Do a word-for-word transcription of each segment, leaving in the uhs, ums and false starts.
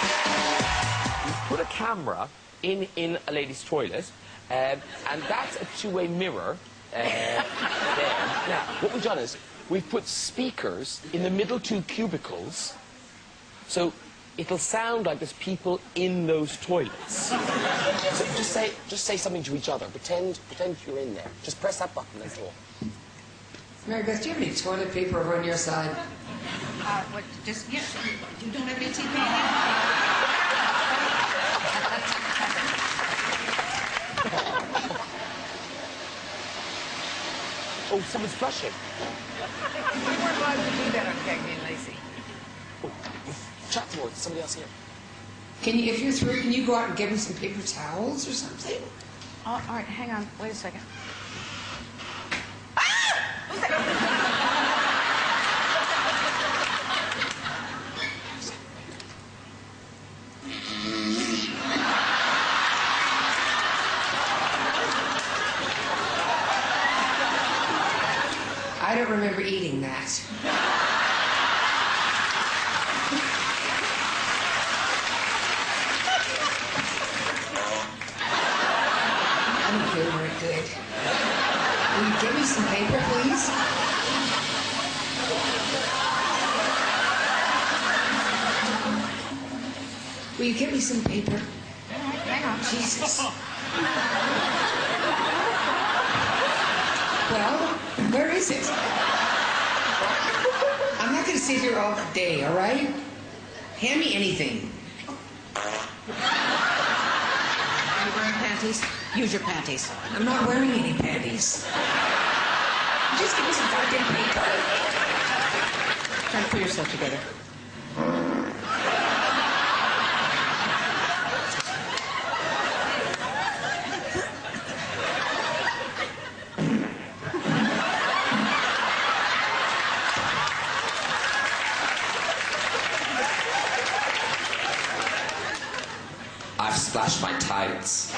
You put a camera in, in a lady's toilet, um, and that's a two-way mirror uh, there. Now, what we've done is we've put speakers in the middle two cubicles, so it'll sound like there's people in those toilets. So just say, just say something to each other. Pretend, pretend you're in there. Just press that button, that's all. Mary Beth, do you have any toilet paper over on your side? Uh, what, just, yes, you don't have any T P? Oh, someone's flushing. We weren't allowed to do that on Cagney and Lacey. Oh, chat to her. There's somebody else here. Can you, if you're through, can you go out and give him some paper towels or something? Oh, all right, hang on. Wait a second. I don't remember eating that. I don't feel very good. Will you give me some paper, please? Will you give me some paper? Hang on. Jesus. Well, where is it? I'm not going to sit here all day, all right? Hand me anything. Are you wearing panties? Use your panties. I'm not wearing any panties. Just give me some goddamn paper. Try to put yourself together. I've splashed my tights.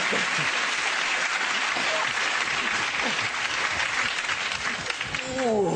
Ooh.